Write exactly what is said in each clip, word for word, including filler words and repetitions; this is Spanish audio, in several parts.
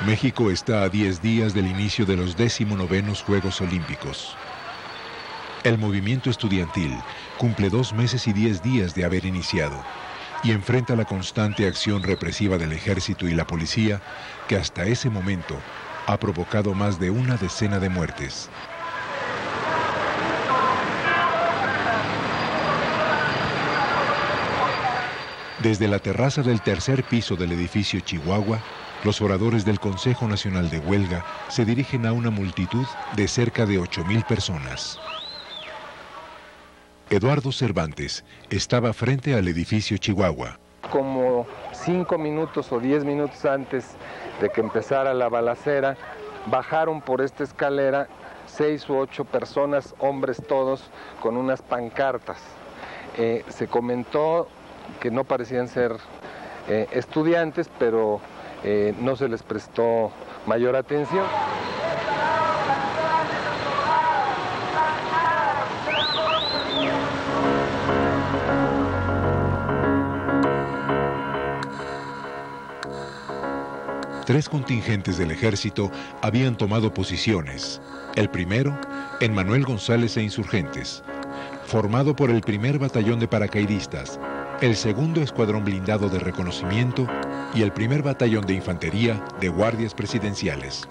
México está a diez días del inicio de los decimonovenos Juegos Olímpicos. El movimiento estudiantil cumple dos meses y diez días de haber iniciado y enfrenta la constante acción represiva del ejército y la policía que hasta ese momento ha provocado más de una decena de muertes. Desde la terraza del tercer piso del edificio Chihuahua, los oradores del Consejo Nacional de Huelga se dirigen a una multitud de cerca de ocho mil personas. Eduardo Cervantes estaba frente al edificio Chihuahua. Como cinco minutos o diez minutos antes de que empezara la balacera, bajaron por esta escalera seis u ocho personas, hombres todos, con unas pancartas. Eh, se comentó que no parecían ser eh, estudiantes, pero eh, no se les prestó mayor atención. Tres contingentes del ejército habían tomado posiciones. El primero, en Manuel González e Insurgentes, formado por el primer batallón de paracaidistas, el segundo escuadrón blindado de reconocimiento y el primer batallón de infantería de guardias presidenciales.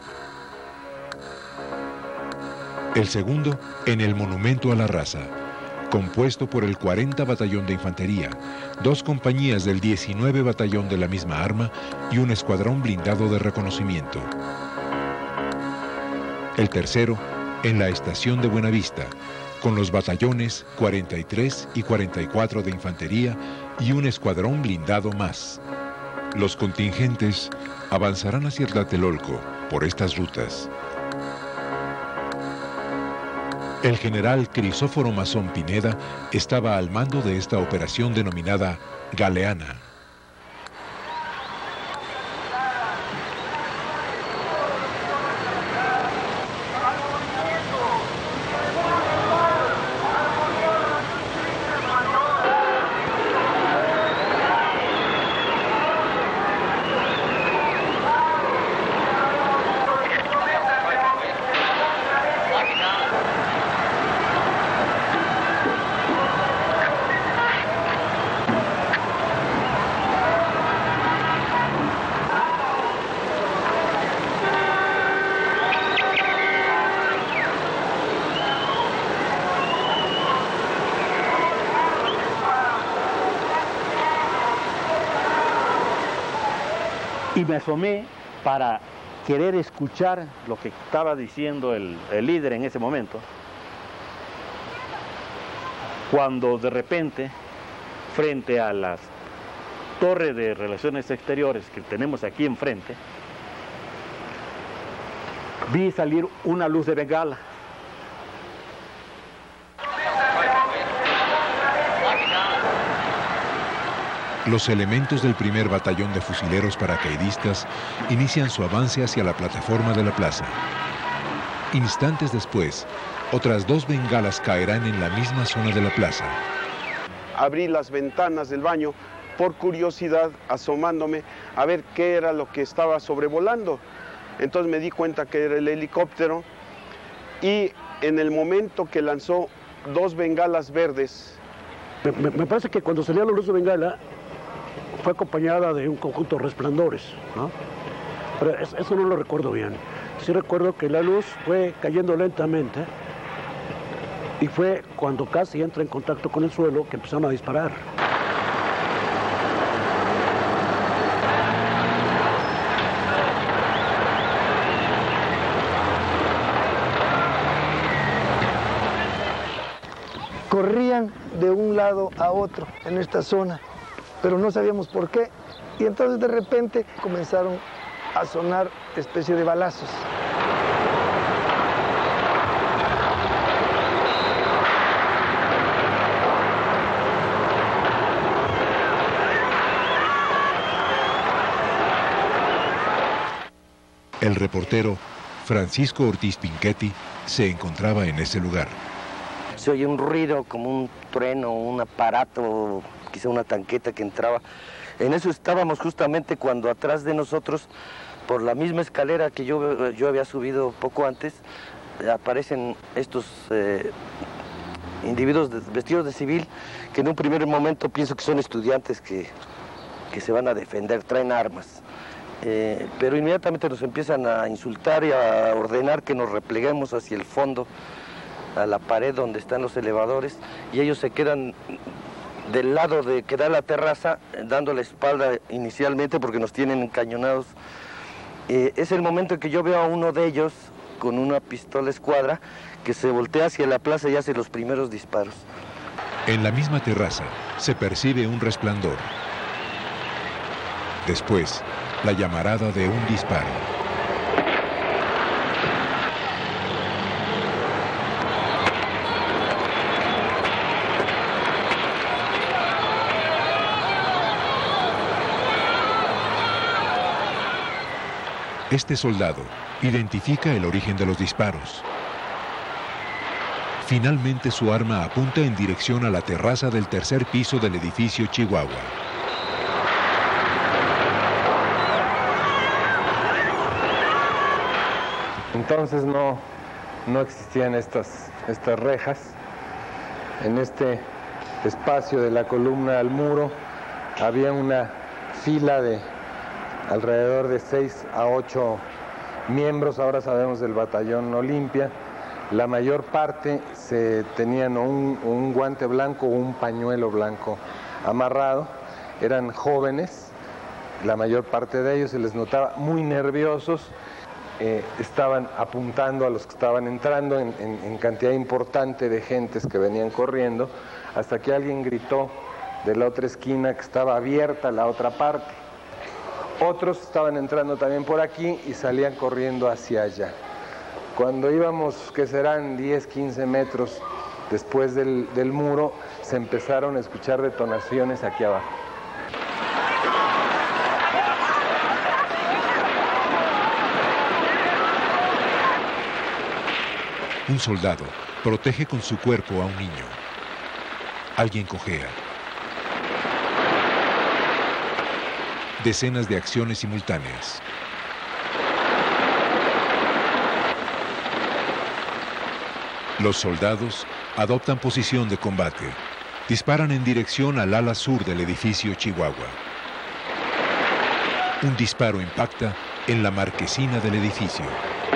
El segundo, en el Monumento a la Raza, compuesto por el cuarenta Batallón de Infantería, dos compañías del diecinueve Batallón de la misma arma y un escuadrón blindado de reconocimiento. El tercero, en la estación de Buenavista, con los batallones cuarenta y tres y cuarenta y cuatro de Infantería y un escuadrón blindado más. Los contingentes avanzarán hacia Tlatelolco por estas rutas. El general Crisóforo Mazón Pineda estaba al mando de esta operación denominada Galeana. Y me asomé para querer escuchar lo que estaba diciendo el, el líder en ese momento, cuando de repente, frente a las torres de relaciones exteriores que tenemos aquí enfrente, vi salir una luz de bengala. Los elementos del primer batallón de fusileros paracaidistas inician su avance hacia la plataforma de la plaza. Instantes después, otras dos bengalas caerán en la misma zona de la plaza. Abrí las ventanas del baño por curiosidad, asomándome a ver qué era lo que estaba sobrevolando. Entonces me di cuenta que era el helicóptero y en el momento que lanzó dos bengalas verdes. Me, me parece que cuando salía la luz de bengala fue acompañada de un conjunto de resplandores, ¿no? Pero es, eso no lo recuerdo bien. Sí recuerdo que la luz fue cayendo lentamente y fue cuando casi entra en contacto con el suelo que empezaron a disparar. Corrían de un lado a otro en esta zona, pero no sabíamos por qué. Y entonces de repente comenzaron a sonar especie de balazos. El reportero Francisco Ortiz Pinchetti se encontraba en ese lugar. Se oye un ruido como un trueno, un aparato, quizá una tanqueta que entraba. En eso estábamos justamente cuando atrás de nosotros por la misma escalera que yo, yo había subido poco antes, aparecen estos eh, individuos de, vestidos de civil, que en un primer momento pienso que son estudiantes que, que se van a defender, traen armas. Eh, pero inmediatamente nos empiezan a insultar y a ordenar que nos repleguemos hacia el fondo, a la pared donde están los elevadores, y ellos se quedan del lado de que da la terraza, dando la espalda inicialmente porque nos tienen encañonados. Eh, es el momento en que yo veo a uno de ellos con una pistola escuadra que se voltea hacia la plaza y hace los primeros disparos. En la misma terraza se percibe un resplandor. Después, la llamarada de un disparo. Este soldado identifica el origen de los disparos. Finalmente su arma apunta en dirección a la terraza del tercer piso del edificio Chihuahua. Entonces no, no existían estas, estas rejas. En este espacio de la columna al muro había una fila de alrededor de seis a ocho miembros, ahora sabemos del batallón Olimpia. La mayor parte se tenían un, un guante blanco o un pañuelo blanco amarrado, eran jóvenes, la mayor parte de ellos se les notaba muy nerviosos, eh, estaban apuntando a los que estaban entrando en, en, en cantidad importante de gentes que venían corriendo, hasta que alguien gritó de la otra esquina que estaba abierta la otra parte. Otros estaban entrando también por aquí y salían corriendo hacia allá. Cuando íbamos, que serán diez, quince metros después del, del muro, se empezaron a escuchar detonaciones aquí abajo. Un soldado protege con su cuerpo a un niño. Alguien cojea. Decenas de acciones simultáneas. Los soldados adoptan posición de combate. Disparan en dirección al ala sur del edificio Chihuahua. Un disparo impacta en la marquesina del edificio.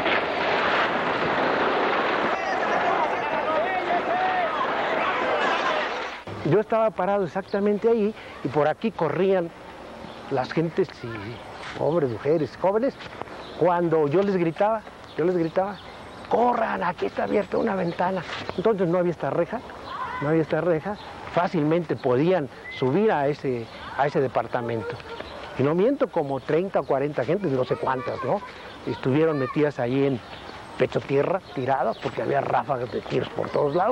Yo estaba parado exactamente ahí y por aquí corrían las gentes, y hombres, mujeres, jóvenes. Cuando yo les gritaba, yo les gritaba, corran, aquí está abierta una ventana. Entonces no había esta reja, no había esta reja, fácilmente podían subir a ese, a ese departamento. Y no miento, como treinta o cuarenta gentes, no sé cuántas, ¿no? Estuvieron metidas ahí en pecho tierra, tiradas, porque había ráfagas de tiros por todos lados.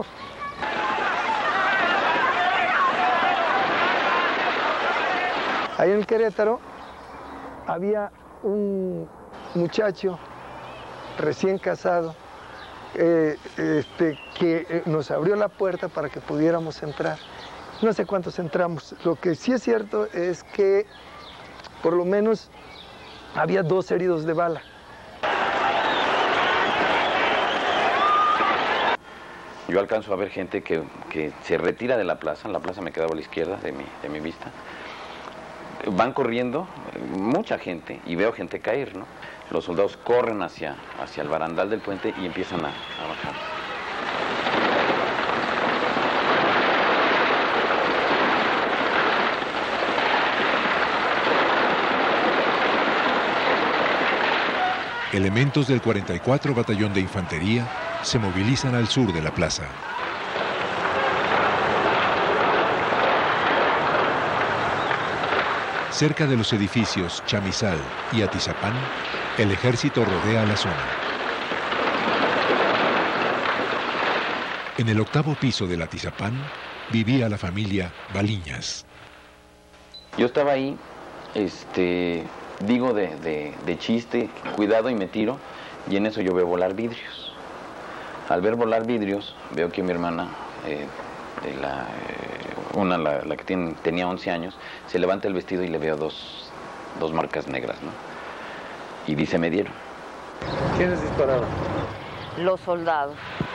Ahí en Querétaro había un muchacho recién casado eh, este, que nos abrió la puerta para que pudiéramos entrar. No sé cuántos entramos. Lo que sí es cierto es que por lo menos había dos heridos de bala. Yo alcanzo a ver gente que, que se retira de la plaza. La plaza me quedaba a la izquierda de mi, de mi vista. Van corriendo, mucha gente, y veo gente caer, ¿no? Los soldados corren hacia, hacia el barandal del puente y empiezan a, a bajar. Elementos del cuarenta y cuatro Batallón de Infantería se movilizan al sur de la plaza. Cerca de los edificios Chamizal y Atizapán, el ejército rodea la zona. En el octavo piso del Atizapán vivía la familia Baliñas. Yo estaba ahí, este, digo de, de, de chiste, cuidado, y me tiro, y en eso yo veo volar vidrios. Al ver volar vidrios, veo que mi hermana, eh, de la, eh, una, la, la que tiene, tenía once años, se levanta el vestido y le veo dos, dos marcas negras, ¿no? y dice me dieron. ¿Quiénes dispararon? Los soldados.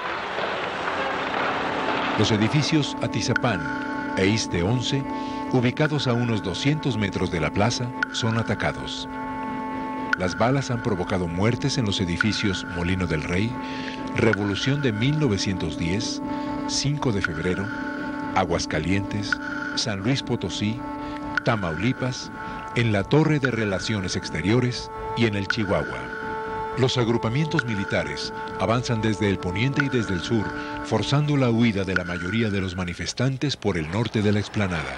Los edificios Atizapán e Iste once, ubicados a unos doscientos metros de la plaza, son atacados. Las balas han provocado muertes en los edificios Molino del Rey, Revolución de mil novecientos diez, cinco de febrero, Aguascalientes, San Luis Potosí, Tamaulipas, en la Torre de Relaciones Exteriores y en el Chihuahua. Los agrupamientos militares avanzan desde el poniente y desde el sur, forzando la huida de la mayoría de los manifestantes por el norte de la explanada.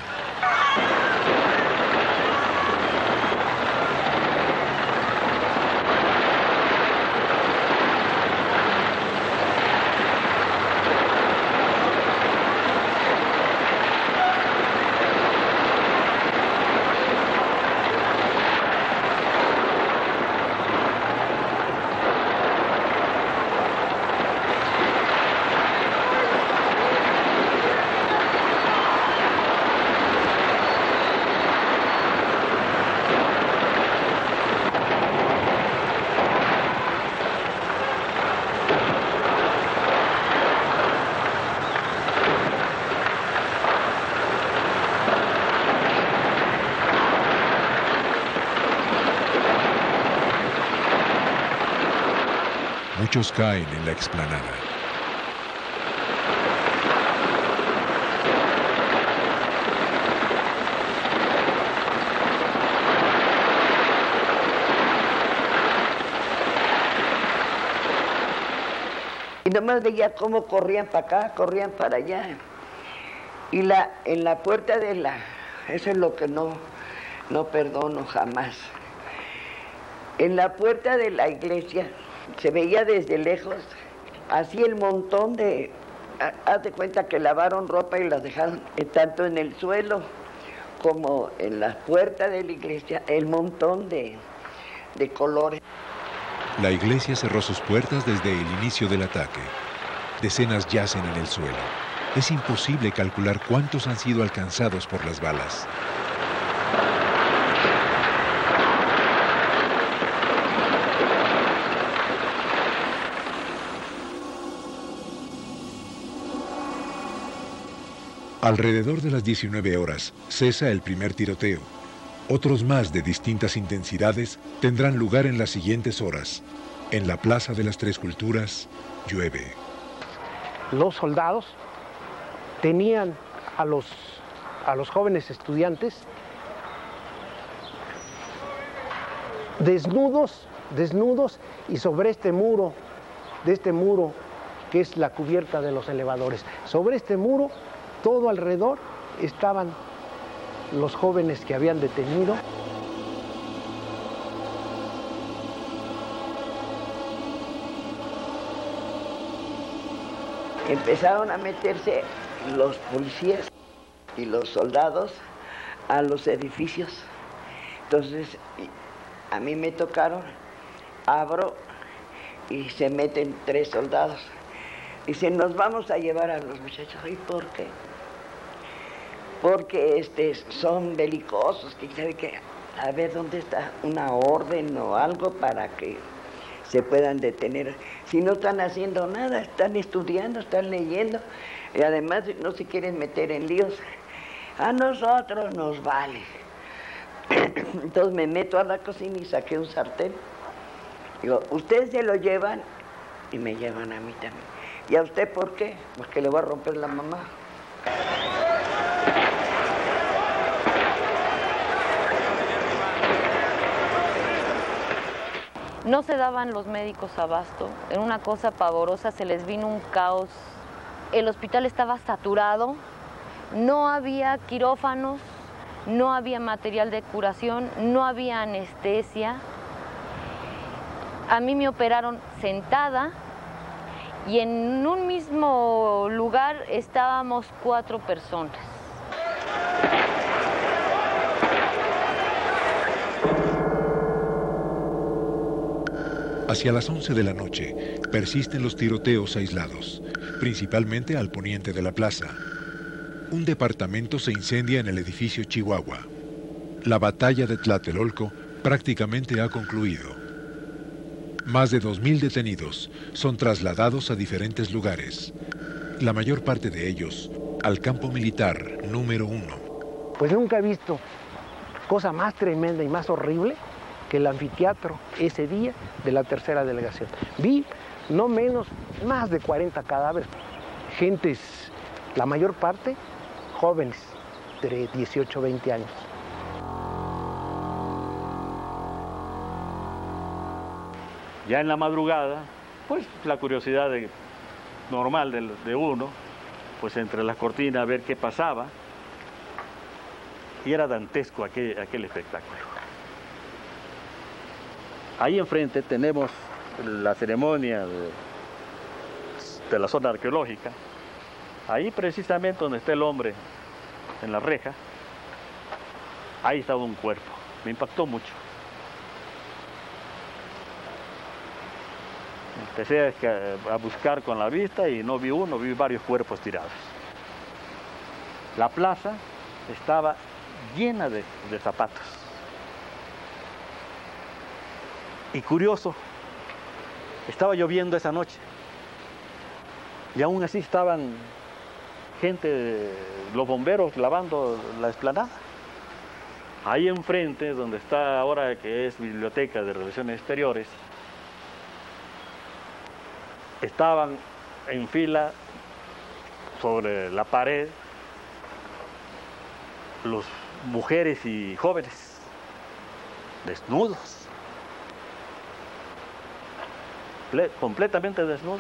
Muchos caen en la explanada. Y nomás veía cómo corrían para acá, corrían para allá. Y la, en la puerta de la... Eso es lo que no, no perdono jamás. En la puerta de la iglesia se veía desde lejos, así el montón de... Haz de cuenta que lavaron ropa y la dejaron tanto en el suelo como en la puerta de la iglesia, el montón de, de colores. La iglesia cerró sus puertas desde el inicio del ataque. Decenas yacen en el suelo. Es imposible calcular cuántos han sido alcanzados por las balas. Alrededor de las diecinueve horas cesa el primer tiroteo. Otros más de distintas intensidades tendrán lugar en las siguientes horas. En la Plaza de las Tres Culturas, llueve. Los soldados tenían a los, a los jóvenes estudiantes desnudos, desnudos y sobre este muro, de este muro que es la cubierta de los elevadores. Sobre este muro, todo alrededor estaban los jóvenes que habían detenido. Empezaron a meterse los policías y los soldados a los edificios. Entonces, a mí me tocaron, abro y se meten tres soldados. Dicen, nos vamos a llevar a los muchachos. ¿Y por qué? Porque este, son belicosos, que sabe que a ver dónde está una orden o algo para que se puedan detener. Si no están haciendo nada, están estudiando, están leyendo, y además no se quieren meter en líos. A nosotros nos vale. Entonces me meto a la cocina y saqué un sartén. Digo, ustedes se lo llevan y me llevan a mí también. ¿Y a usted por qué? Porque le voy a romper la mamá. No se daban los médicos abasto, era una cosa pavorosa, se les vino un caos. El hospital estaba saturado, no había quirófanos, no había material de curación, no había anestesia. A mí me operaron sentada y en un mismo lugar estábamos cuatro personas. Hacia las once de la noche persisten los tiroteos aislados, principalmente al poniente de la plaza. Un departamento se incendia en el edificio Chihuahua. La batalla de Tlatelolco prácticamente ha concluido. Más de dos mil detenidos son trasladados a diferentes lugares, la mayor parte de ellos al campo militar número uno. Pues nunca he visto cosa más tremenda y más horrible que el anfiteatro ese día de la tercera delegación. Vi no menos, más de cuarenta cadáveres, gentes, la mayor parte jóvenes, de dieciocho, veinte años. Ya en la madrugada, pues la curiosidad de, normal de, de uno, pues entre las cortinas a ver qué pasaba, y era dantesco aquel, aquel espectáculo. Ahí enfrente tenemos la ceremonia de, de la zona arqueológica. Ahí precisamente donde está el hombre en la reja, ahí estaba un cuerpo. Me impactó mucho. Empecé a, a buscar con la vista y no vi uno, vi varios cuerpos tirados. La plaza estaba llena de, de zapatos. Y curioso, estaba lloviendo esa noche. Y aún así estaban gente, los bomberos lavando la explanada. Ahí enfrente, donde está ahora que es Biblioteca de Relaciones Exteriores, estaban en fila sobre la pared los mujeres y jóvenes desnudos, completamente desnudos.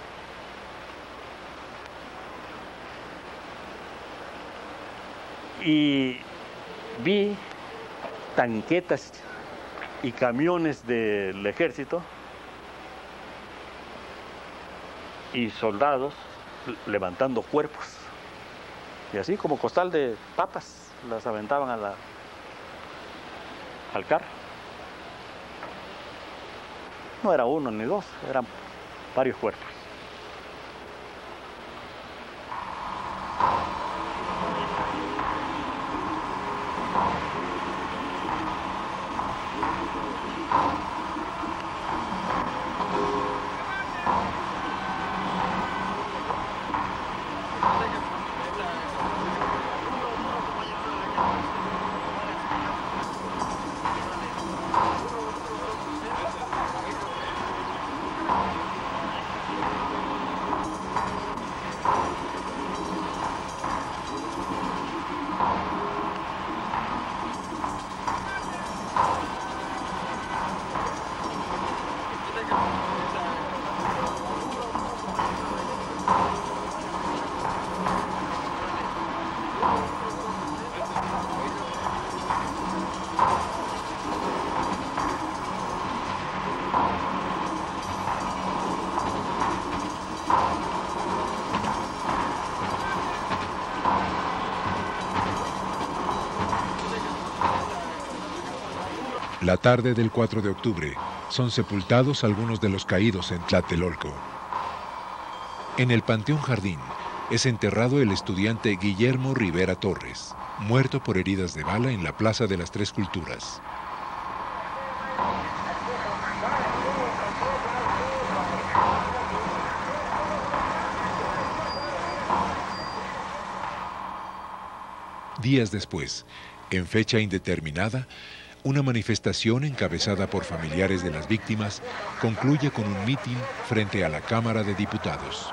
Y vi tanquetas y camiones del ejército y soldados levantando cuerpos. Y así como costal de papas, las aventaban a la, al carro. No era uno ni dos, eran varios cuerpos. La tarde del cuatro de octubre son sepultados algunos de los caídos en Tlatelolco. En el Panteón Jardín es enterrado el estudiante Guillermo Rivera Torres, muerto por heridas de bala en la Plaza de las Tres Culturas. Días después, en fecha indeterminada, una manifestación encabezada por familiares de las víctimas concluye con un mitin frente a la Cámara de Diputados.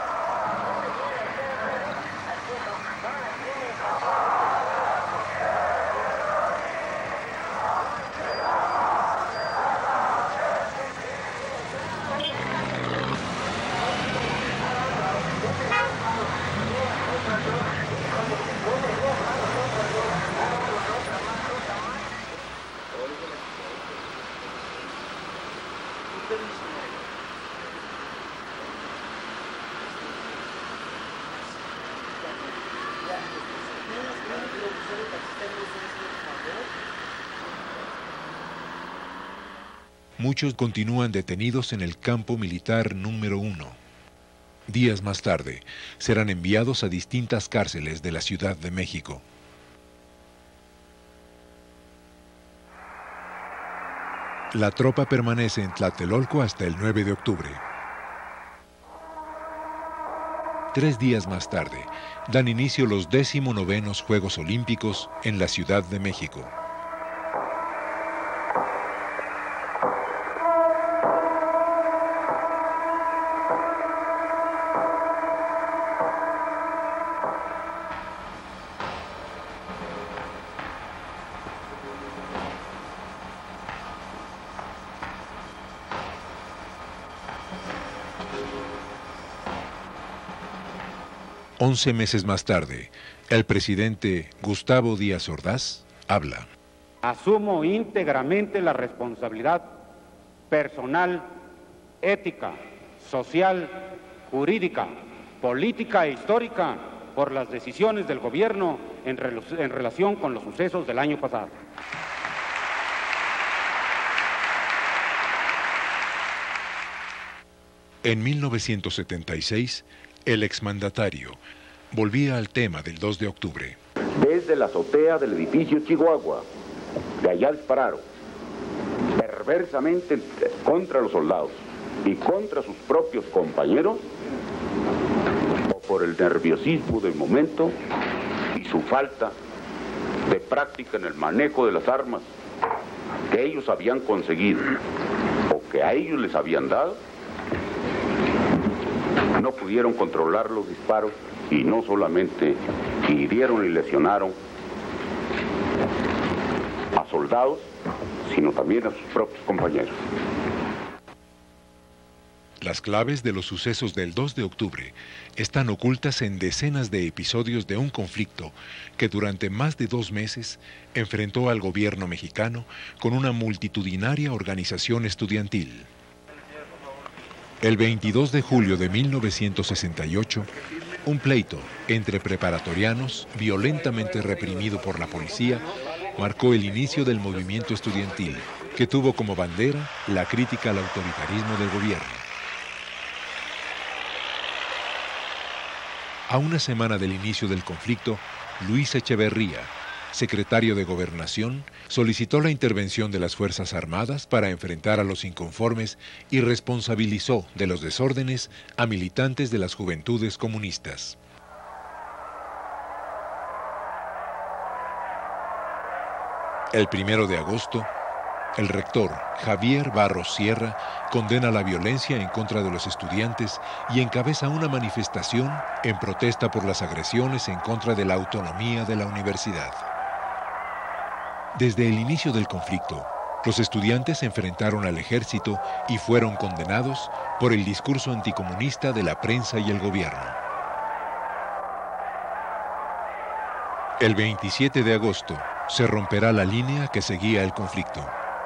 Muchos continúan detenidos en el campo militar número uno. Días más tarde, serán enviados a distintas cárceles de la Ciudad de México. La tropa permanece en Tlatelolco hasta el nueve de octubre. Tres días más tarde, dan inicio los décimo novenos Juegos Olímpicos en la Ciudad de México. Once meses más tarde, el presidente Gustavo Díaz Ordaz habla. Asumo íntegramente la responsabilidad personal, ética, social, jurídica, política e histórica por las decisiones del gobierno en, rel- en relación con los sucesos del año pasado. En mil novecientos setenta y seis, el exmandatario volvía al tema del dos de octubre. Desde la azotea del edificio Chihuahua, de allá dispararon, perversamente contra los soldados y contra sus propios compañeros, o por el nerviosismo del momento y su falta de práctica en el manejo de las armas que ellos habían conseguido o que a ellos les habían dado, no pudieron controlar los disparos y no solamente hirieron y lesionaron a soldados, sino también a sus propios compañeros. Las claves de los sucesos del dos de octubre están ocultas en decenas de episodios de un conflicto que durante más de dos meses enfrentó al gobierno mexicano con una multitudinaria organización estudiantil. El veintidós de julio de mil novecientos sesenta y ocho, un pleito entre preparatorianos, violentamente reprimido por la policía, marcó el inicio del movimiento estudiantil, que tuvo como bandera la crítica al autoritarismo del gobierno. A una semana del inicio del conflicto, Luis Echeverría, secretario de Gobernación, solicitó la intervención de las Fuerzas Armadas para enfrentar a los inconformes y responsabilizó de los desórdenes a militantes de las Juventudes Comunistas. El primero de agosto, el rector Javier Barros Sierra condena la violencia en contra de los estudiantes y encabeza una manifestación en protesta por las agresiones en contra de la autonomía de la universidad. Desde el inicio del conflicto, los estudiantes se enfrentaron al ejército y fueron condenados por el discurso anticomunista de la prensa y el gobierno. El veintisiete de agosto se romperá la línea que seguía el conflicto.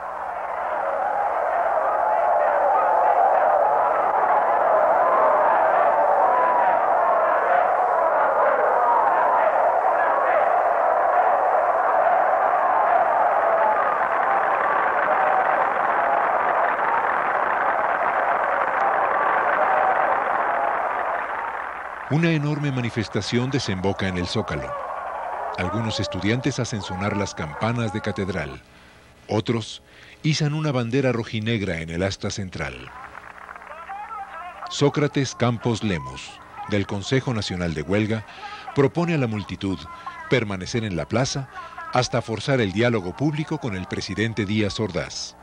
Una enorme manifestación desemboca en el Zócalo. Algunos estudiantes hacen sonar las campanas de catedral. Otros izan una bandera rojinegra en el asta central. Sócrates Campos Lemos, del Consejo Nacional de Huelga, propone a la multitud permanecer en la plaza hasta forzar el diálogo público con el presidente Díaz Ordaz.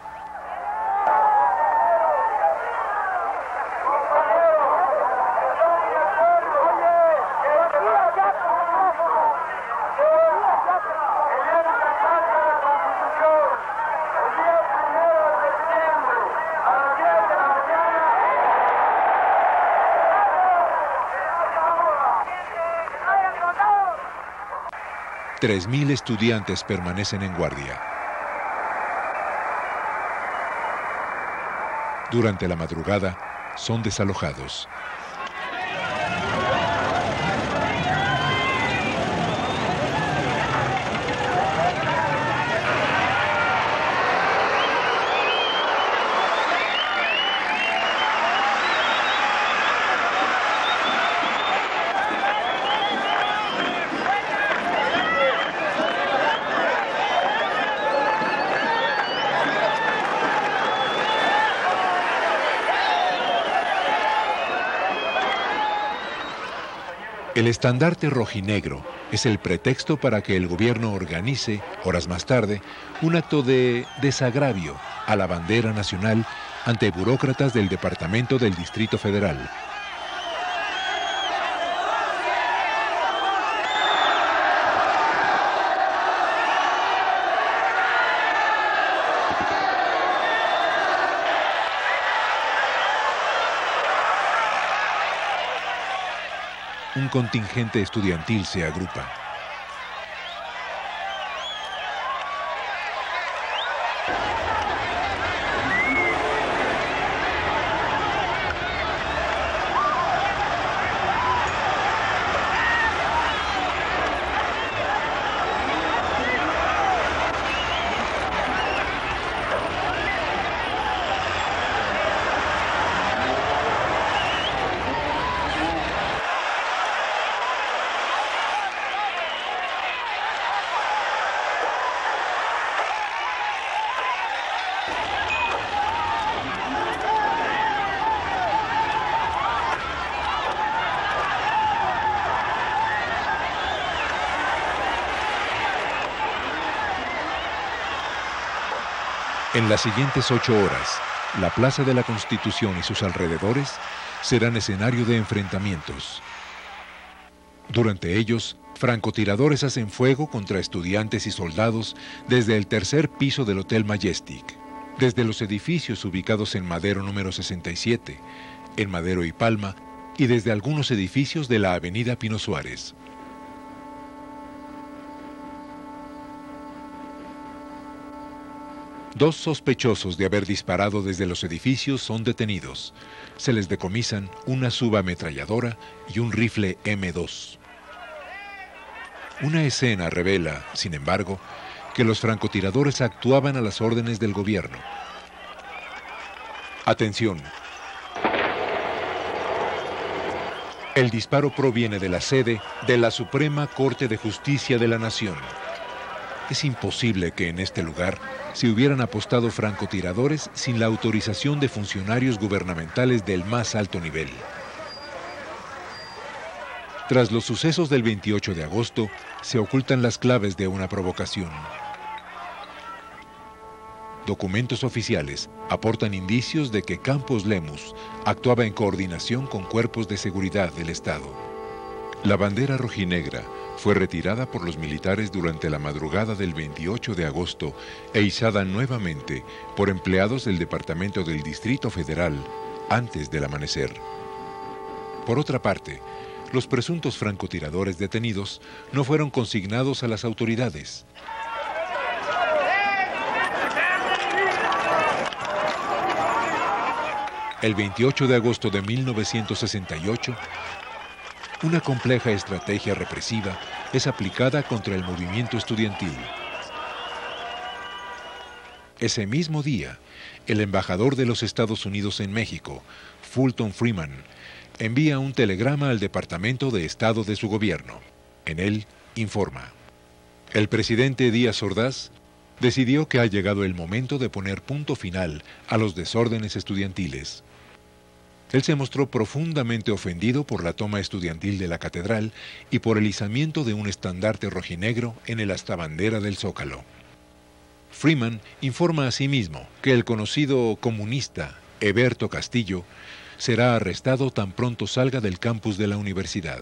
Tres mil estudiantes permanecen en guardia. Durante la madrugada, son desalojados. El estandarte rojinegro es el pretexto para que el gobierno organice, horas más tarde, un acto de desagravio a la bandera nacional ante burócratas del Departamento del Distrito Federal. Un contingente estudiantil se agrupa. En las siguientes ocho horas, la Plaza de la Constitución y sus alrededores serán escenario de enfrentamientos. Durante ellos, francotiradores hacen fuego contra estudiantes y soldados desde el tercer piso del Hotel Majestic, desde los edificios ubicados en Madero número sesenta y siete, en Madero y Palma, y desde algunos edificios de la Avenida Pino Suárez. Dos sospechosos de haber disparado desde los edificios son detenidos. Se les decomisan una subametralladora y un rifle eme dos. Una escena revela, sin embargo, que los francotiradores actuaban a las órdenes del gobierno. Atención. El disparo proviene de la sede de la Suprema Corte de Justicia de la Nación. Es imposible que en este lugar se hubieran apostado francotiradores sin la autorización de funcionarios gubernamentales del más alto nivel. Tras los sucesos del veintiocho de agosto, se ocultan las claves de una provocación. Documentos oficiales aportan indicios de que Campos Lemus actuaba en coordinación con cuerpos de seguridad del Estado. La bandera rojinegra fue retirada por los militares durante la madrugada del veintiocho de agosto e izada nuevamente por empleados del Departamento del Distrito Federal antes del amanecer. Por otra parte, los presuntos francotiradores detenidos no fueron consignados a las autoridades. El veintiocho de agosto de mil novecientos sesenta y ocho, una compleja estrategia represiva es aplicada contra el movimiento estudiantil. Ese mismo día, el embajador de los Estados Unidos en México, Fulton Freeman, envía un telegrama al Departamento de Estado de su gobierno. En él informa: el presidente Díaz Ordaz decidió que ha llegado el momento de poner punto final a los desórdenes estudiantiles. Él se mostró profundamente ofendido por la toma estudiantil de la catedral y por el izamiento de un estandarte rojinegro en el astabandera del Zócalo. Freeman informa asimismo que el conocido comunista Heberto Castillo será arrestado tan pronto salga del campus de la universidad.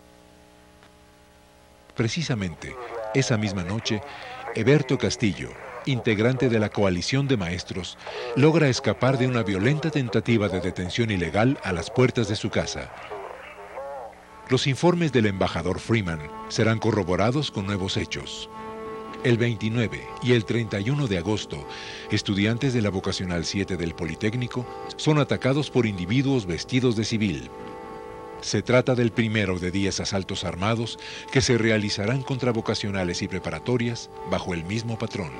Precisamente, esa misma noche, Heberto Castillo, integrante de la coalición de maestros, logra escapar de una violenta tentativa de detención ilegal a las puertas de su casa. Los informes del embajador Freeman serán corroborados con nuevos hechos. El veintinueve y el treinta y uno de agosto, estudiantes de la Vocacional siete del Politécnico son atacados por individuos vestidos de civil. Se trata del primero de diez asaltos armados que se realizarán contra vocacionales y preparatorias bajo el mismo patrón.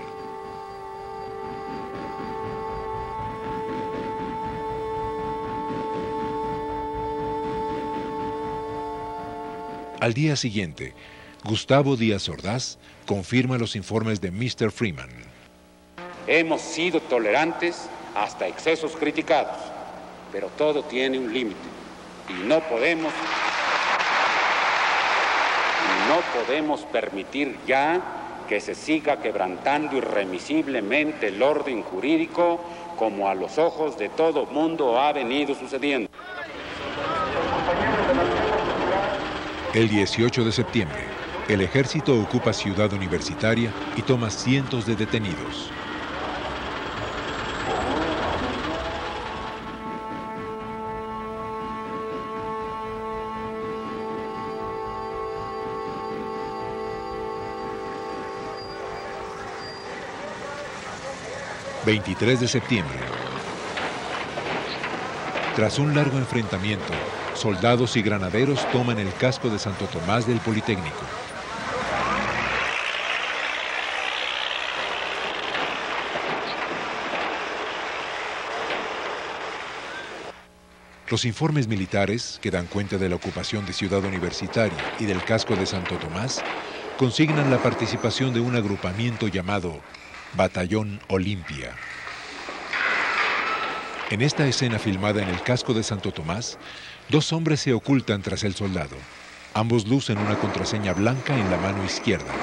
Al día siguiente, Gustavo Díaz Ordaz confirma los informes de mister Freeman. Hemos sido tolerantes hasta excesos criticados, pero todo tiene un límite y no podemos... No podemos permitir ya que se siga quebrantando irremisiblemente el orden jurídico como a los ojos de todo mundo ha venido sucediendo. El dieciocho de septiembre, el ejército ocupa Ciudad Universitaria y toma cientos de detenidos. veintitrés de septiembre. Tras un largo enfrentamiento, soldados y granaderos toman el casco de Santo Tomás del Politécnico. Los informes militares, que dan cuenta de la ocupación de Ciudad Universitaria y del casco de Santo Tomás, consignan la participación de un agrupamiento llamado Batallón Olimpia. En esta escena filmada en el casco de Santo Tomás, dos hombres se ocultan tras el soldado. Ambos lucen una contraseña blanca en la mano izquierda.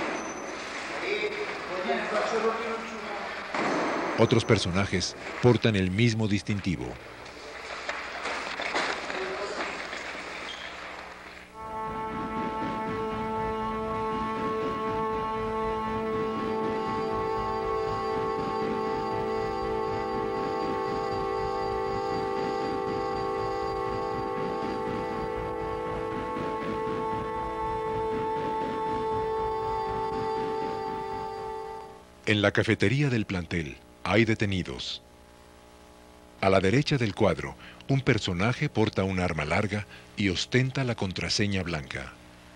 Otros personajes portan el mismo distintivo. En la cafetería del plantel hay detenidos. A la derecha del cuadro, un personaje porta un arma larga y ostenta la contraseña blanca.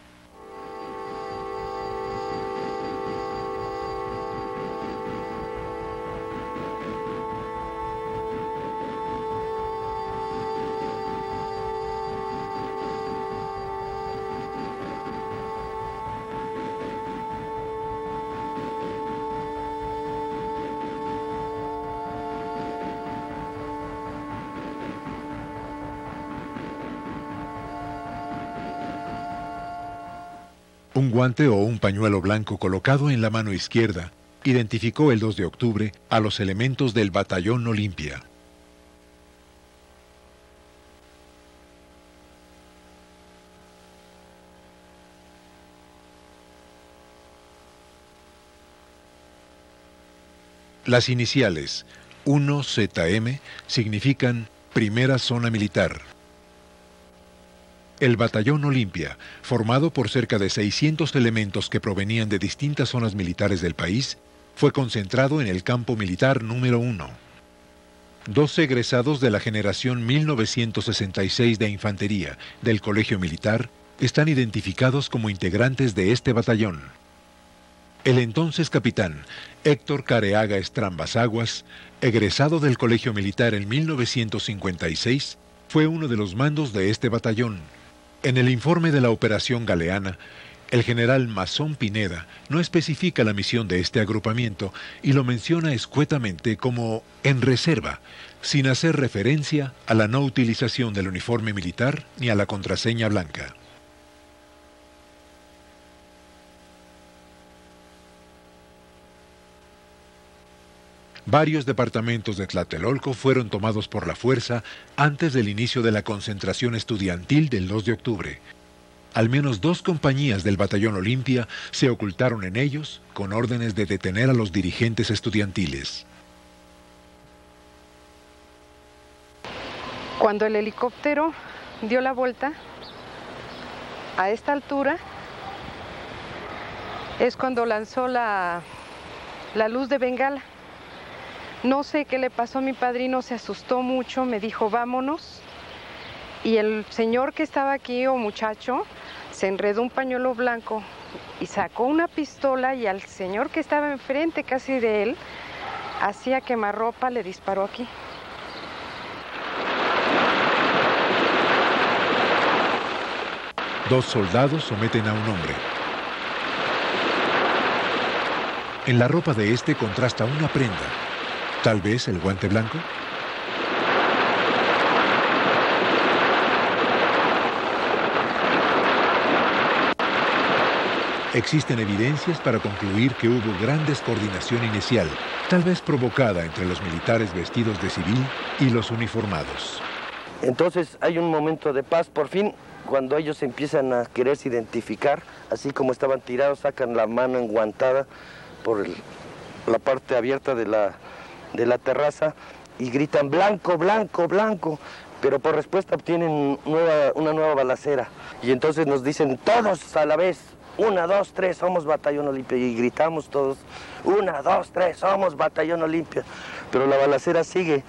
Un guante o un pañuelo blanco colocado en la mano izquierda identificó el dos de octubre a los elementos del Batallón Olimpia. Las iniciales uno Z M significan Primera Zona Militar. El Batallón Olimpia, formado por cerca de seiscientos elementos que provenían de distintas zonas militares del país, fue concentrado en el campo militar número uno. Dos egresados de la generación mil novecientos sesenta y seis de Infantería del Colegio Militar están identificados como integrantes de este batallón. El entonces capitán Héctor Careaga Estrambas Aguas, egresado del Colegio Militar en mil novecientos cincuenta y seis, fue uno de los mandos de este batallón. En el informe de la Operación Galeana, el general Masón Pineda no especifica la misión de este agrupamiento y lo menciona escuetamente como en reserva, sin hacer referencia a la no utilización del uniforme militar ni a la contraseña blanca. Varios departamentos de Tlatelolco fueron tomados por la fuerza antes del inicio de la concentración estudiantil del dos de octubre. Al menos dos compañías del Batallón Olimpia se ocultaron en ellos con órdenes de detener a los dirigentes estudiantiles. Cuando el helicóptero dio la vuelta, a esta altura, es cuando lanzó la, la luz de bengala. No sé qué le pasó a mi padrino, se asustó mucho, me dijo vámonos. Y el señor que estaba aquí, o muchacho, se enredó un pañuelo blanco y sacó una pistola y al señor que estaba enfrente casi de él, hacía quemarropa, le disparó aquí. Dos soldados someten a un hombre. En la ropa de este contrasta una prenda. ¿Tal vez el guante blanco? Existen evidencias para concluir que hubo gran descoordinación inicial, tal vez provocada entre los militares vestidos de civil y los uniformados. Entonces hay un momento de paz, por fin, cuando ellos empiezan a quererse identificar, así como estaban tirados, sacan la mano enguantada por el, la parte abierta de la, de la terraza y gritan blanco, blanco, blanco, pero por respuesta obtienen nueva, una nueva balacera. Y entonces nos dicen todos a la vez, una, dos, tres, somos Batallón Olimpia, y gritamos todos, una, dos, tres, somos Batallón Olimpia, pero la balacera sigue.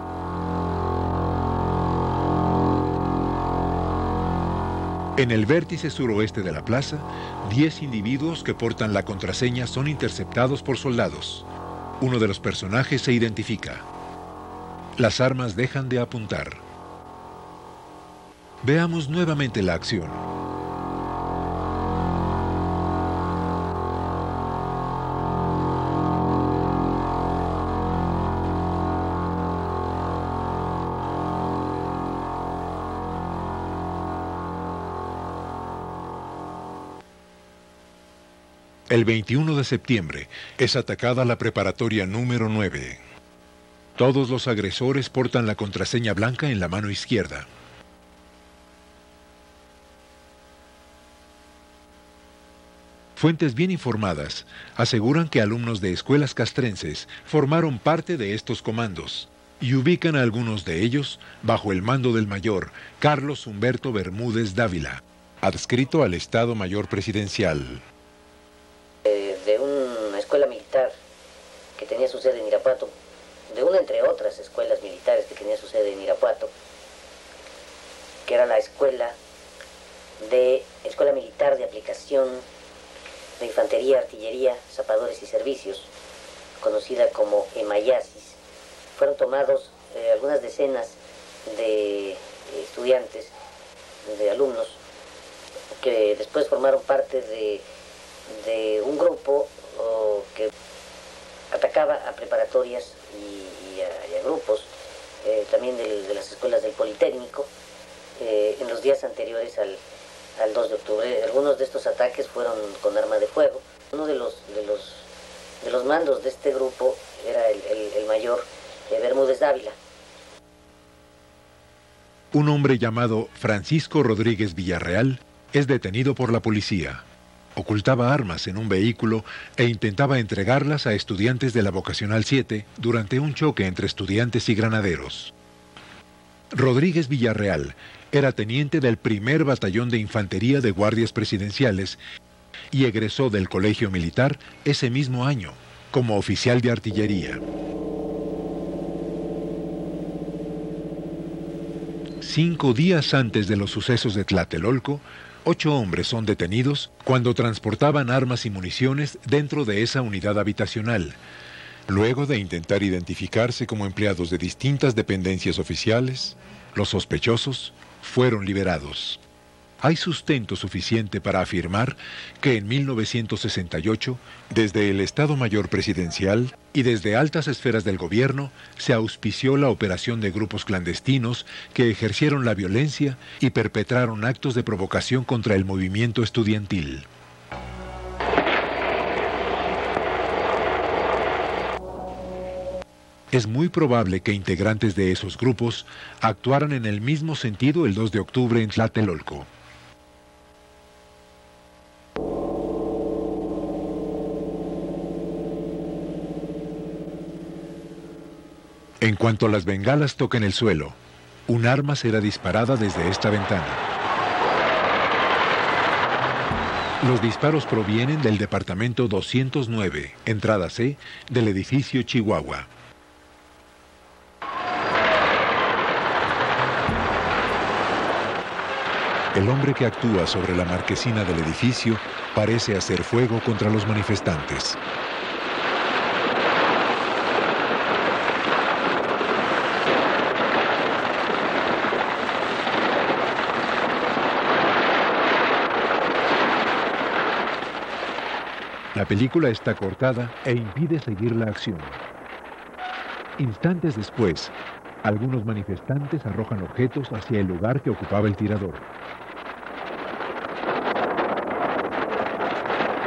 En el vértice suroeste de la plaza, diez individuos que portan la contraseña son interceptados por soldados. Uno de los personajes se identifica. Las armas dejan de apuntar. Veamos nuevamente la acción. El veintiuno de septiembre es atacada la preparatoria número nueve. Todos los agresores portan la contraseña blanca en la mano izquierda. Fuentes bien informadas aseguran que alumnos de escuelas castrenses formaron parte de estos comandos y ubican a algunos de ellos bajo el mando del mayor Carlos Humberto Bermúdez Dávila, adscrito al Estado Mayor Presidencial. De una escuela militar que tenía su sede en Irapuato, de una entre otras escuelas militares que tenía su sede en Irapuato, que era la escuela de Escuela Militar de Aplicación de Infantería, Artillería, Zapadores y Servicios, conocida como EMAYASIS. Fueron tomados eh, algunas decenas de estudiantes, de alumnos, que después formaron parte de de un grupo oh, que atacaba a preparatorias y, y, a, y a grupos, eh, también de, de las escuelas del Politécnico, eh, en los días anteriores al, al dos de octubre. Algunos de estos ataques fueron con arma de fuego. Uno de los, de los, de los mandos de este grupo era el, el, el mayor eh, Bermúdez Dávila. Un hombre llamado Francisco Rodríguez Villarreal es detenido por la policía. Ocultaba armas en un vehículo e intentaba entregarlas a estudiantes de la Vocacional siete durante un choque entre estudiantes y granaderos. Rodríguez Villarreal era teniente del primer batallón de infantería de guardias presidenciales y egresó del colegio militar ese mismo año como oficial de artillería. Cinco días antes de los sucesos de Tlatelolco, Ocho hombres son detenidos cuando transportaban armas y municiones dentro de esa unidad habitacional, luego de intentar identificarse como empleados de distintas dependencias oficiales. Los sospechosos fueron liberados. Hay sustento suficiente para afirmar que en mil novecientos sesenta y ocho, desde el Estado Mayor Presidencial y desde altas esferas del gobierno, se auspició la operación de grupos clandestinos que ejercieron la violencia y perpetraron actos de provocación contra el movimiento estudiantil. Es muy probable que integrantes de esos grupos actuaran en el mismo sentido el dos de octubre en Tlatelolco. En cuanto las bengalas toquen el suelo, un arma será disparada desde esta ventana. Los disparos provienen del departamento doscientos nueve, entrada C, del edificio Chihuahua. El hombre que actúa sobre la marquesina del edificio parece hacer fuego contra los manifestantes. La película está cortada e impide seguir la acción. Instantes después, algunos manifestantes arrojan objetos hacia el lugar que ocupaba el tirador.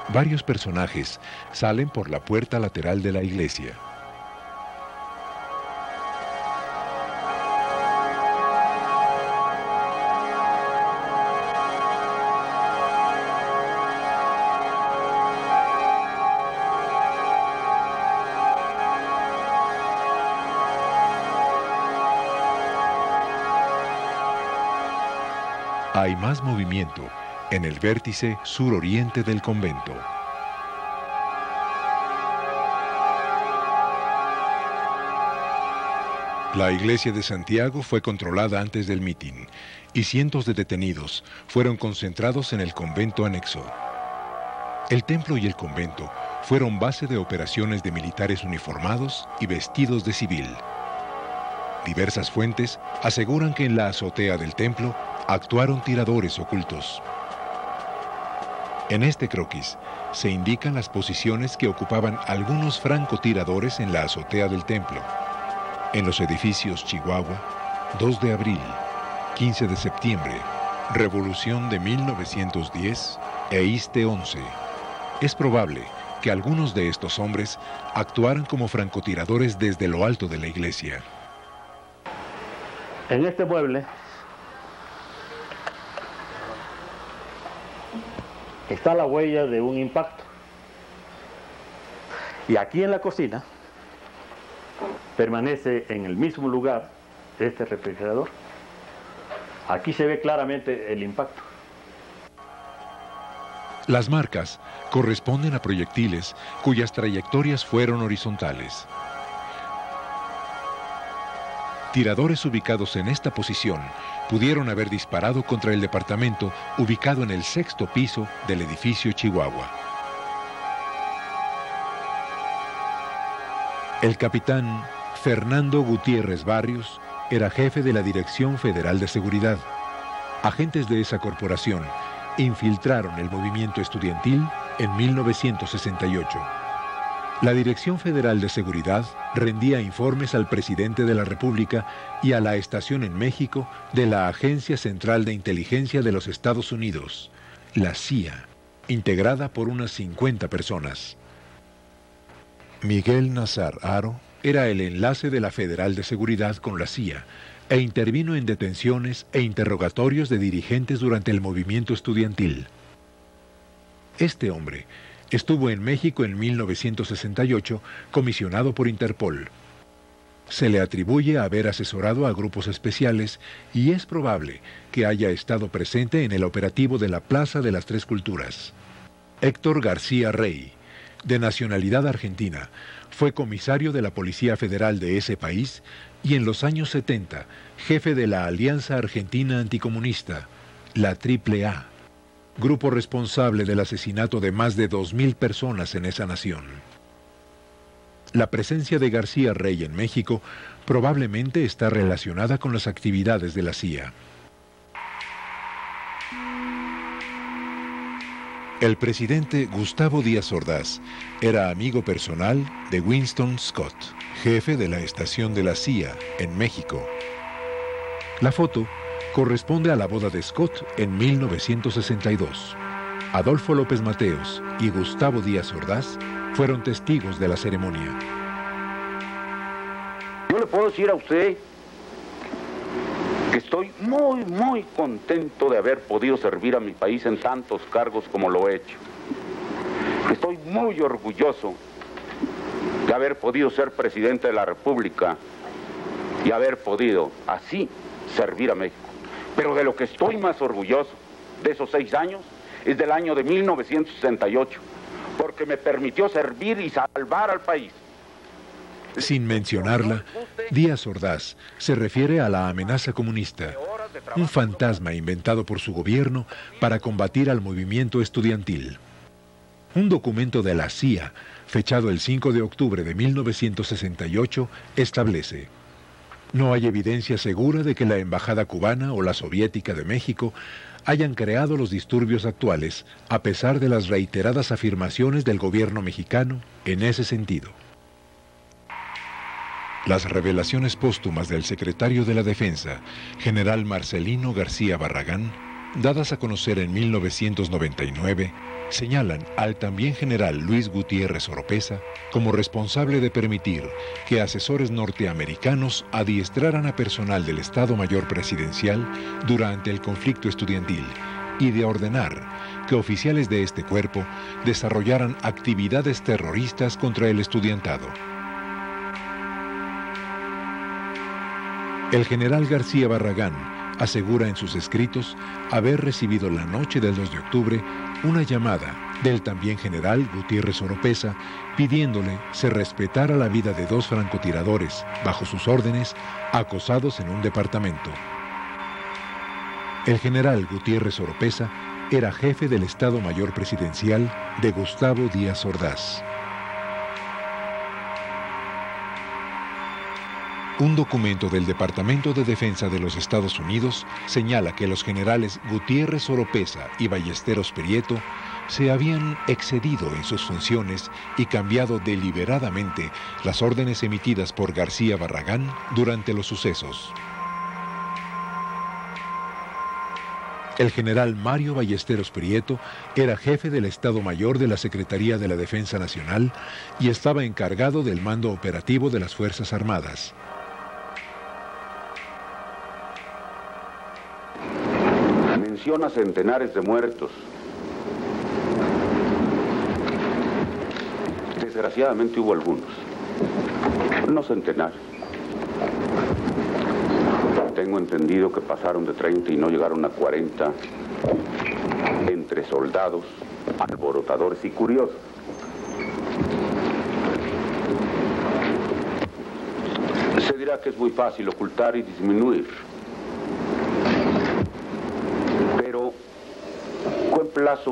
varios personajes salen por la puerta lateral de la iglesia. Hay más movimiento en el vértice suroriente del convento. La iglesia de Santiago fue controlada antes del mitin y cientos de detenidos fueron concentrados en el convento anexo. El templo y el convento fueron base de operaciones de militares uniformados y vestidos de civil. Diversas fuentes aseguran que en la azotea del templo actuaron tiradores ocultos. En este croquis se indican las posiciones que ocupaban algunos francotiradores en la azotea del templo. En los edificios Chihuahua, dos de abril, quince de septiembre, Revolución de mil novecientos diez e Iste once. Es probable que algunos de estos hombres actuaran como francotiradores desde lo alto de la iglesia. En este mueble está la huella de un impacto. Y aquí en la cocina permanece en el mismo lugar este refrigerador. Aquí se ve claramente el impacto. Las marcas corresponden a proyectiles cuyas trayectorias fueron horizontales. Tiradores ubicados en esta posición pudieron haber disparado contra el departamento ubicado en el sexto piso del edificio Chihuahua. El capitán Fernando Gutiérrez Barrios era jefe de la Dirección Federal de Seguridad. Agentes de esa corporación infiltraron el movimiento estudiantil en mil novecientos sesenta y ocho. La Dirección Federal de Seguridad rendía informes al presidente de la República y a la estación en México de la Agencia Central de Inteligencia de los Estados Unidos, la C I A, integrada por unas cincuenta personas. Miguel Nazar Haro era el enlace de la Federal de Seguridad con la C I A e intervino en detenciones e interrogatorios de dirigentes durante el movimiento estudiantil. Este hombre estuvo en México en mil novecientos sesenta y ocho, comisionado por Interpol. Se le atribuye haber asesorado a grupos especiales y es probable que haya estado presente en el operativo de la Plaza de las Tres Culturas. Héctor García Rey, de nacionalidad argentina, fue comisario de la Policía Federal de ese país y en los años setenta, jefe de la Alianza Argentina Anticomunista, la Triple A, grupo responsable del asesinato de más de dos mil personas en esa nación. La presencia de García Rey en México probablemente está relacionada con las actividades de la C I A. El presidente Gustavo Díaz Ordaz era amigo personal de Winston Scott, jefe de la estación de la C I A en México. La foto corresponde a la boda de Scott en mil novecientos sesenta y dos. Adolfo López Mateos y Gustavo Díaz Ordaz fueron testigos de la ceremonia. Yo le puedo decir a usted que estoy muy, muy contento de haber podido servir a mi país en tantos cargos como lo he hecho. Estoy muy orgulloso de haber podido ser presidente de la República y haber podido así servir a México. Pero de lo que estoy más orgulloso de esos seis años es del año de mil novecientos sesenta y ocho, porque me permitió servir y salvar al país. Sin mencionarla, Díaz Ordaz se refiere a la amenaza comunista, un fantasma inventado por su gobierno para combatir al movimiento estudiantil. Un documento de la C I A, fechado el cinco de octubre de mil novecientos sesenta y ocho, establece: no hay evidencia segura de que la embajada cubana o la soviética de México hayan creado los disturbios actuales, a pesar de las reiteradas afirmaciones del gobierno mexicano en ese sentido. Las revelaciones póstumas del secretario de la Defensa, general Marcelino García Barragán, dadas a conocer en mil novecientos noventa y nueve, señalan al también general Luis Gutiérrez Oropesa como responsable de permitir que asesores norteamericanos adiestraran a personal del Estado Mayor Presidencial durante el conflicto estudiantil y de ordenar que oficiales de este cuerpo desarrollaran actividades terroristas contra el estudiantado. El general García Barragán asegura en sus escritos haber recibido la noche del dos de octubre una llamada del también general Gutiérrez Oropesa pidiéndole se respetara la vida de dos francotiradores bajo sus órdenes acosados en un departamento. El general Gutiérrez Oropesa era jefe del Estado Mayor Presidencial de Gustavo Díaz Ordaz. Un documento del Departamento de Defensa de los Estados Unidos señala que los generales Gutiérrez Oropesa y Ballesteros Prieto se habían excedido en sus funciones y cambiado deliberadamente las órdenes emitidas por García Barragán durante los sucesos. El general Mario Ballesteros Prieto era jefe del Estado Mayor de la Secretaría de la Defensa Nacional y estaba encargado del mando operativo de las Fuerzas Armadas. Menciona centenares de muertos. Desgraciadamente hubo algunos, no centenares. Tengo entendido que pasaron de treinta y no llegaron a cuarenta entre soldados, alborotadores y curiosos. Se dirá que es muy fácil ocultar y disminuir. Pero, buen plazo,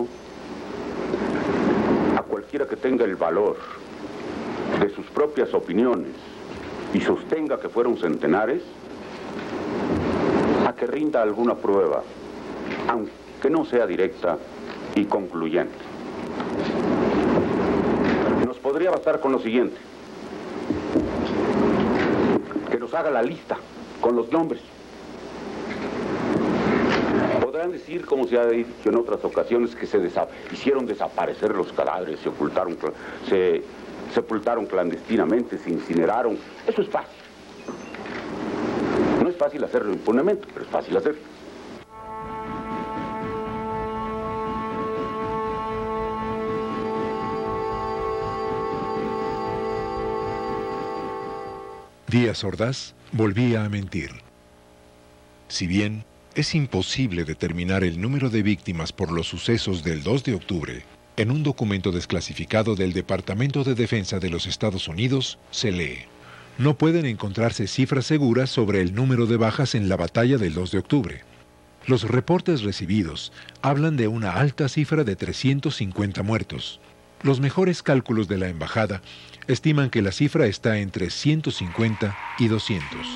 a cualquiera que tenga el valor de sus propias opiniones y sostenga que fueron centenares, a que rinda alguna prueba, aunque no sea directa y concluyente. Nos podría bastar con lo siguiente: que nos haga la lista con los nombres. Podrán decir, como se ha dicho en otras ocasiones, que se desa- hicieron desaparecer los cadáveres, se ocultaron, se sepultaron clandestinamente, se incineraron. Eso es fácil. No es fácil hacerlo impunemente, pero es fácil hacerlo. Díaz Ordaz volvía a mentir. Si bien es imposible determinar el número de víctimas por los sucesos del dos de octubre, en un documento desclasificado del Departamento de Defensa de los Estados Unidos se lee: no pueden encontrarse cifras seguras sobre el número de bajas en la batalla del dos de octubre. Los reportes recibidos hablan de una alta cifra de trescientos cincuenta muertos. Los mejores cálculos de la embajada estiman que la cifra está entre ciento cincuenta y doscientos.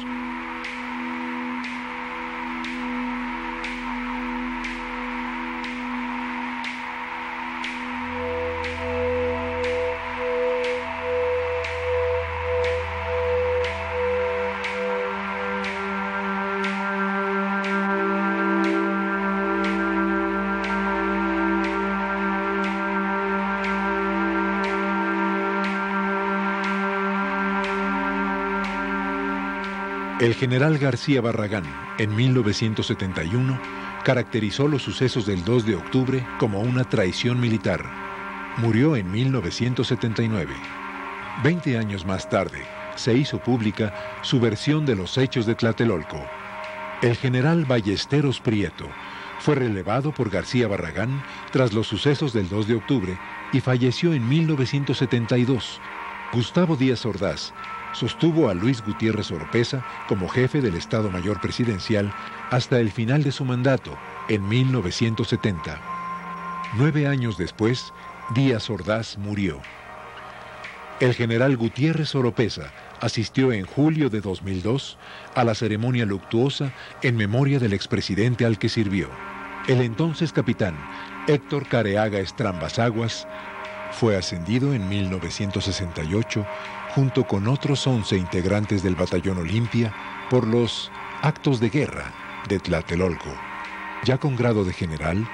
El general García Barragán, en mil novecientos setenta y uno, caracterizó los sucesos del dos de octubre como una traición militar. Murió en mil novecientos setenta y nueve. Veinte años más tarde, se hizo pública su versión de los hechos de Tlatelolco. El general Ballesteros Prieto fue relevado por García Barragán tras los sucesos del dos de octubre y falleció en mil novecientos setenta y dos. Gustavo Díaz Ordaz sostuvo a Luis Gutiérrez Oropesa como jefe del Estado Mayor Presidencial hasta el final de su mandato, en mil novecientos setenta. Nueve años después, Díaz Ordaz murió. El general Gutiérrez Oropesa asistió en julio de dos mil dos a la ceremonia luctuosa en memoria del expresidente al que sirvió. El entonces capitán Héctor Careaga Estrambasaguas fue ascendido en mil novecientos sesenta y ocho junto con otros once integrantes del Batallón Olimpia por los actos de guerra de Tlatelolco. Ya con grado de general,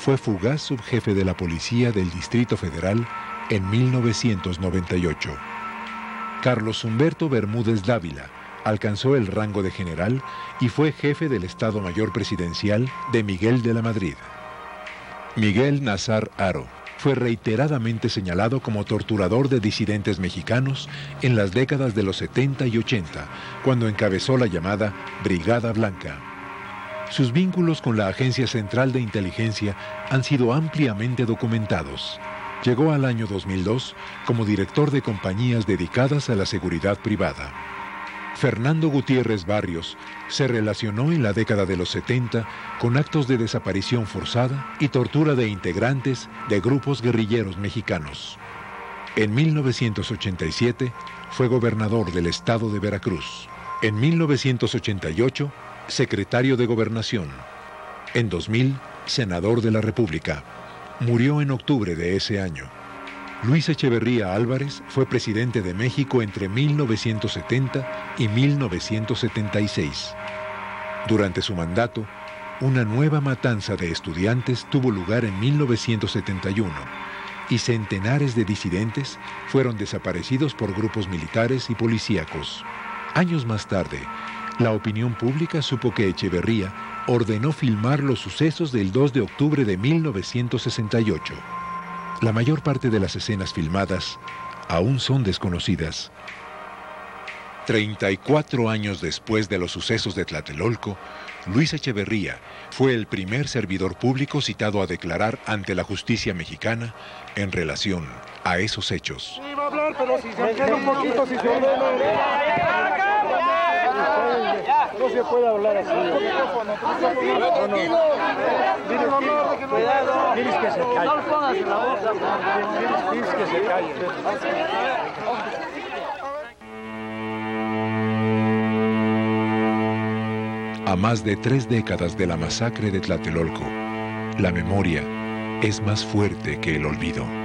fue fugaz subjefe de la Policía del Distrito Federal en mil novecientos noventa y ocho. Carlos Humberto Bermúdez Dávila alcanzó el rango de general y fue jefe del Estado Mayor Presidencial de Miguel de la Madrid. Miguel Nazar Haro fue reiteradamente señalado como torturador de disidentes mexicanos en las décadas de los setenta y ochenta, cuando encabezó la llamada Brigada Blanca. Sus vínculos con la Agencia Central de Inteligencia han sido ampliamente documentados. Llegó al año dos mil dos como director de compañías dedicadas a la seguridad privada. Fernando Gutiérrez Barrios se relacionó en la década de los setenta con actos de desaparición forzada y tortura de integrantes de grupos guerrilleros mexicanos. En mil novecientos ochenta y siete fue gobernador del estado de Veracruz. En mil novecientos ochenta y ocho, secretario de Gobernación. En dos mil, senador de la República. Murió en octubre de ese año. Luis Echeverría Álvarez fue presidente de México entre mil novecientos setenta y mil novecientos setenta y seis. Durante su mandato, una nueva matanza de estudiantes tuvo lugar en mil novecientos setenta y uno y centenares de disidentes fueron desaparecidos por grupos militares y policíacos. Años más tarde, la opinión pública supo que Echeverría ordenó filmar los sucesos del dos de octubre de mil novecientos sesenta y ocho. La mayor parte de las escenas filmadas aún son desconocidas. treinta y cuatro años después de los sucesos de Tlatelolco, Luis Echeverría fue el primer servidor público citado a declarar ante la justicia mexicana en relación a esos hechos. Iba a hablar, pero si se entiende un poquito, si se ordena. No se puede hablar así. Cuidado. Diles que se calle. No pongas la boca. Diles que se calle. A más de tres décadas de la masacre de Tlatelolco, la memoria es más fuerte que el olvido.